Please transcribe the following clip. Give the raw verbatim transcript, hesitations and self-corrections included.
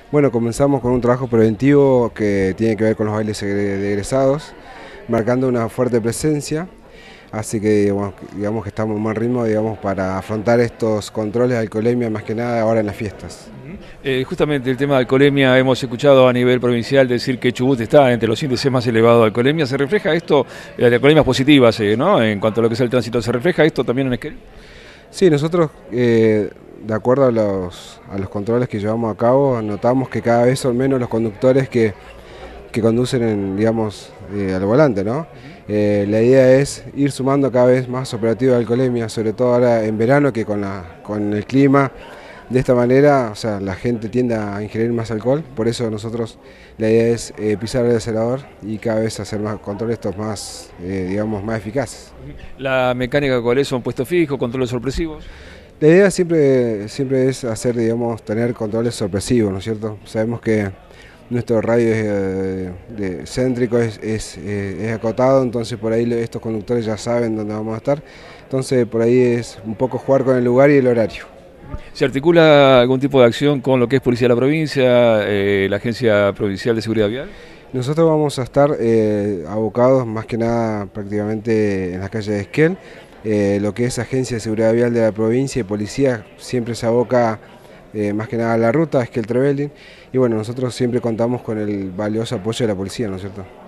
Bueno, comenzamos con un trabajo preventivo que tiene que ver con los bailes egre- de egresados, marcando una fuerte presencia, así que digamos, digamos que estamos en buen ritmo digamos, para afrontar estos controles de alcoholemia más que nada ahora en las fiestas. Eh, justamente el tema de alcoholemia, hemos escuchado a nivel provincial decir que Chubut está entre los índices más elevados de alcoholemia. ¿Se refleja esto, eh, de alcoholemias positivas, eh, ¿no? En cuanto a lo que es el tránsito, ¿se refleja esto también en Esquel? Sí, nosotros, eh, de acuerdo a los, a los controles que llevamos a cabo, notamos que cada vez son menos los conductores que, que conducen en, digamos, eh, al volante, ¿no? Eh, la idea es ir sumando cada vez más operativos de alcoholemia, sobre todo ahora en verano que con, la, con el clima. De esta manera, o sea, la gente tiende a ingerir más alcohol, por eso nosotros la idea es eh, pisar el acelerador y cada vez hacer más controles estos más, eh, digamos, más eficaces. ¿La mecánica cuál es? ¿Son puestos fijos, controles sorpresivos? La idea siempre, siempre es hacer, digamos, tener controles sorpresivos, ¿no es cierto? Sabemos que nuestro radio es, eh, de, céntrico es, es, eh, es acotado, entonces por ahí estos conductores ya saben dónde vamos a estar, entonces por ahí es un poco jugar con el lugar y el horario. ¿Se articula algún tipo de acción con lo que es Policía de la Provincia, eh, la Agencia Provincial de Seguridad Vial? Nosotros vamos a estar eh, abocados más que nada prácticamente en las calles de Esquel. Eh, lo que es Agencia de Seguridad Vial de la provincia y policía siempre se aboca eh, más que nada a la ruta Esquel-Trevelin y bueno, nosotros siempre contamos con el valioso apoyo de la policía, ¿no es cierto?